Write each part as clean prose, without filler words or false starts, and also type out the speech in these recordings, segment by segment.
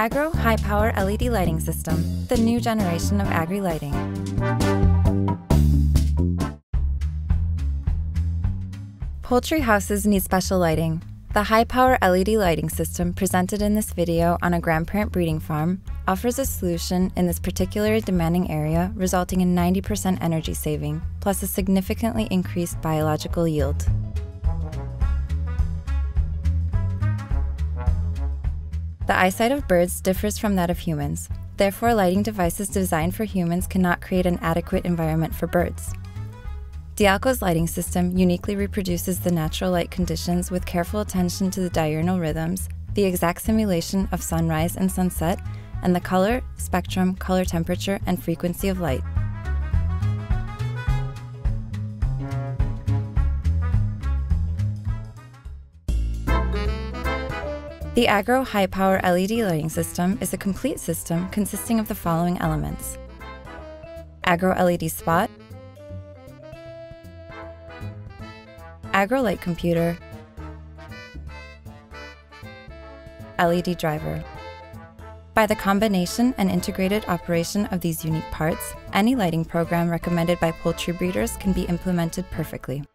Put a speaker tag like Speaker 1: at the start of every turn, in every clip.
Speaker 1: Agro high-power LED lighting system, the new generation of agri-lighting. Poultry houses need special lighting. The high-power LED lighting system presented in this video on a Grandparent breeding farm offers a solution in this particularly demanding area, resulting in 90% energy saving, plus a significantly increased biological yield. The eyesight of birds differs from that of humans. Therefore, lighting devices designed for humans cannot create an adequate environment for birds. Dilaco's lighting system uniquely reproduces the natural light conditions with careful attention to the diurnal rhythms, the exact simulation of sunrise and sunset, and the color, spectrum, color temperature, and frequency of light. The Agro high-power LED lighting system is a complete system consisting of the following elements: Agro LED spot, Agro light computer, LED driver. By the combination and integrated operation of these unique parts, any lighting program recommended by poultry breeders can be implemented perfectly.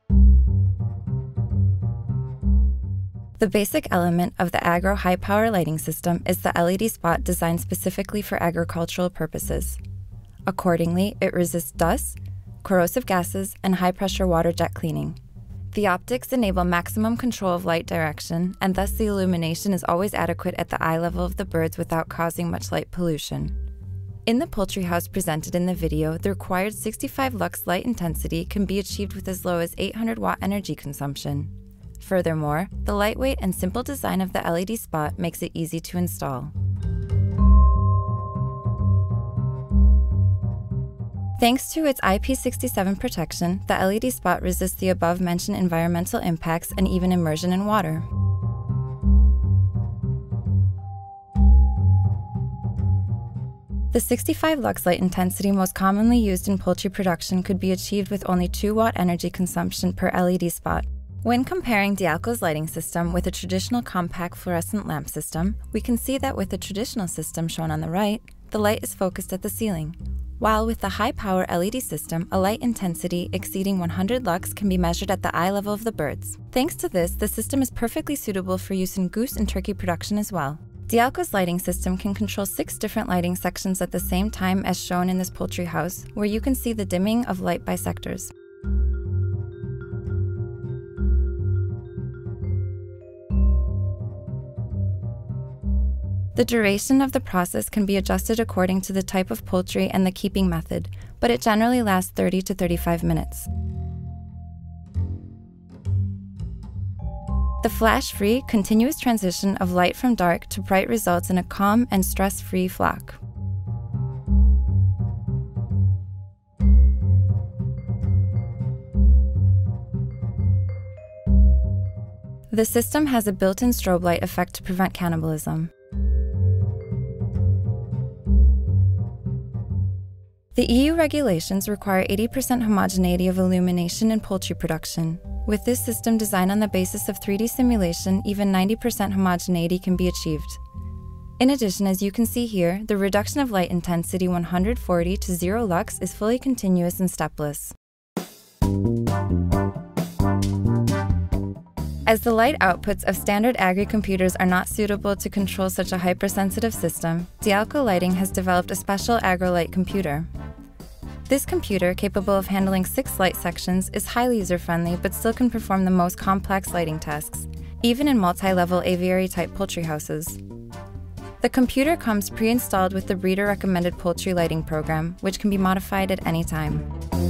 Speaker 1: The basic element of the Agro high-power lighting system is the LED spot designed specifically for agricultural purposes. Accordingly, it resists dust, corrosive gases, and high-pressure water jet cleaning. The optics enable maximum control of light direction, and thus the illumination is always adequate at the eye level of the birds without causing much light pollution. In the poultry house presented in the video, the required 65 lux light intensity can be achieved with as low as 800 watt energy consumption. Furthermore, the lightweight and simple design of the LED spot makes it easy to install. Thanks to its IP67 protection, the LED spot resists the above-mentioned environmental impacts and even immersion in water. The 65 lux light intensity most commonly used in poultry production could be achieved with only 2 watt energy consumption per LED spot. When comparing Dilaco's lighting system with a traditional compact fluorescent lamp system, we can see that with the traditional system shown on the right, the light is focused at the ceiling, while with the high-power LED system, a light intensity exceeding 100 lux can be measured at the eye level of the birds. Thanks to this, the system is perfectly suitable for use in goose and turkey production as well. Dilaco's lighting system can control 6 different lighting sections at the same time as shown in this poultry house, where you can see the dimming of light by sectors. The duration of the process can be adjusted according to the type of poultry and the keeping method, but it generally lasts 30 to 35 minutes. The flash-free, continuous transition of light from dark to bright results in a calm and stress-free flock. The system has a built-in strobe light effect to prevent cannibalism. The EU regulations require 80% homogeneity of illumination in poultry production. With this system designed on the basis of 3D simulation, even 90% homogeneity can be achieved. In addition, as you can see here, the reduction of light intensity 140 to 0 lux is fully continuous and stepless. As the light outputs of standard agri-computers are not suitable to control such a hypersensitive system, Dilaco Lighting has developed a special Agro light computer. This computer, capable of handling 6 light sections, is highly user-friendly but still can perform the most complex lighting tasks, even in multi-level aviary-type poultry houses. The computer comes pre-installed with the breeder-recommended poultry lighting program, which can be modified at any time.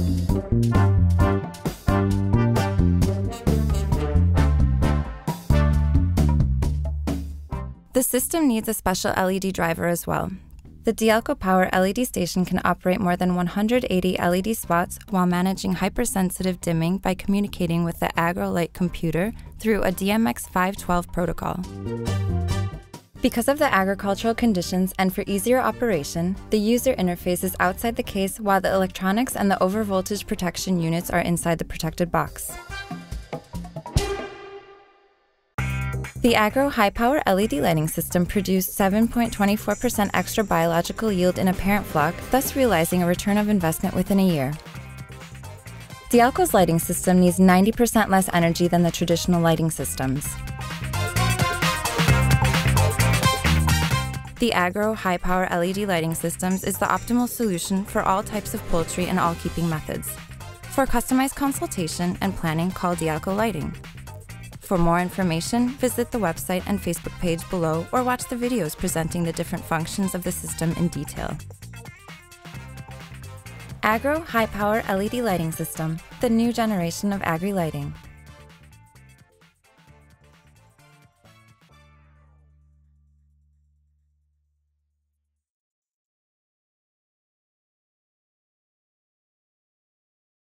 Speaker 1: The system needs a special LED driver as well. The Dilaco Power LED station can operate more than 180 LED spots while managing hypersensitive dimming by communicating with the Agro light computer through a DMX512 protocol. Because of the agricultural conditions and for easier operation, the user interface is outside the case while the electronics and the overvoltage protection units are inside the protected box. The Agro high-power LED lighting system produced 7.24% extra biological yield in a parent flock, thus realizing a return of investment within a year. Dilaco's lighting system needs 90% less energy than the traditional lighting systems. The Agro high-power LED lighting systems is the optimal solution for all types of poultry and all keeping methods. For customized consultation and planning, call Dilaco Lighting. For more information, visit the website and Facebook page below or watch the videos presenting the different functions of the system in detail. Agro high-power LED lighting system, the new generation of agri-lighting.